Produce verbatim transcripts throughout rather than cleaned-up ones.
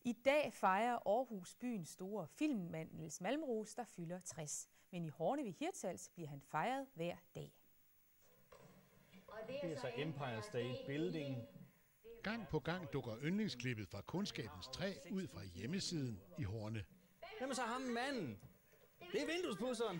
I dag fejrer Aarhus byens store filmmand Niels Malmros, der fylder tres. Men i Horne ved Hirtshals bliver han fejret hver dag. Det er så Empire State Building. Gang på gang dukker yndlingsklippet fra Kundskabens Træ ud fra hjemmesiden i Horne. Hvem er så ham manden? Det er vinduespudseren.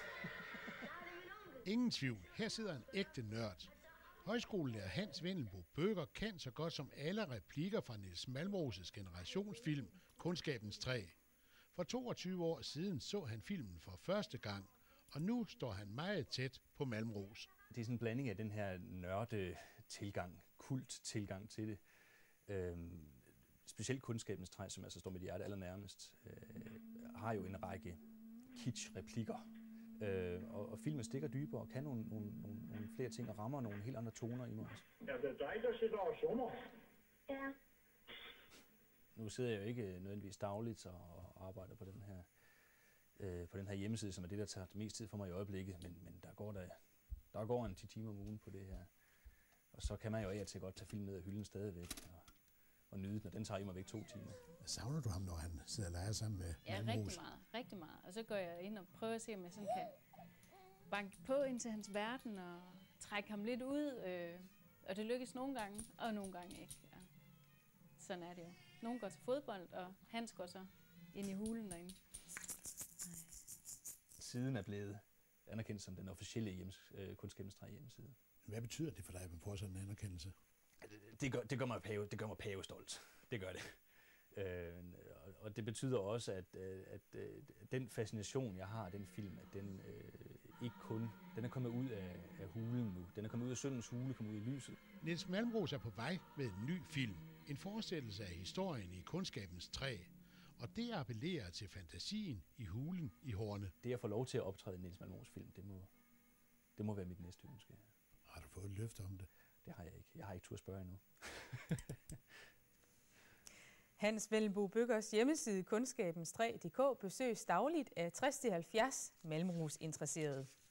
Ingen tvivl, her sidder en ægte nørd. Højskolelærer Hans Vendelbo Bøger kan så godt som alle replikker fra Niels Malmros' generationsfilm Kundskabens Træ. For toogtyve år siden så han filmen for første gang, og nu står han meget tæt på Malmros. Det er sådan en blanding af den her nørde-tilgang, kult-tilgang til det. Øhm, specielt Kundskabens Træ, som altså står mit hjerte allernærmest, øh, har jo en række kitsch-replikker. Øh, og, og filmen stikker dybere og kan nogle, nogle, nogle, nogle flere ting og rammer nogle helt andre toner i mig også. Er det dig, der sidder og summer? Ja. Nu sidder jeg jo ikke nødvendigvis dagligt og, og arbejder på den her øh, på den her hjemmeside, som er det, der tager mest tid for mig i øjeblikket, men, men der går der, der går en ti timer om ugen på det her. Og så kan man jo af og til godt tage film ned af hylden stadigvæk og, og nyde den, og den tager i mig væk to timer. Savner du ham, når han sidder og leger sammen med Ja, Malmros? rigtig meget, rigtig meget. Og så går jeg ind og prøver at se, om jeg sådan kan banke på ind til hans verden og trække ham lidt ud. Øh, og det lykkes nogle gange, og nogle gange ikke. Ja. Sådan er det jo. Nogle går til fodbold, og Hans går så ind i hulen derinde. Siden er blevet anerkendt som den officielle hjems, øh, Kundskabens Træ hjemmeside. Hvad betyder det for dig, at man får sådan en anerkendelse? Det, det, gør, det, gør mig pave, det gør mig pavestolt. Det gør det. Øh, og det betyder også, at, at, at den fascination, jeg har af den film, at den øh, ikke kun den er kommet ud af, af hulen nu. Den er kommet ud af Syndens hule, kommet ud i lyset. Niels Malmros er på vej med en ny film. En forestillelse af historien i Kundskabens Træ. Og det appellerer til fantasien i hulen i Horne. Det at få lov til at optræde i Niels Malmros film, det må, det må være mit næste ønske. Har du fået et løfte om det? Det har jeg ikke. Jeg har ikke turde spørge endnu. Hans Vendelbo Bøgers hjemmeside kundskabens træ punktum d k besøges dagligt af tres til halvfjerds Malmros interesserede.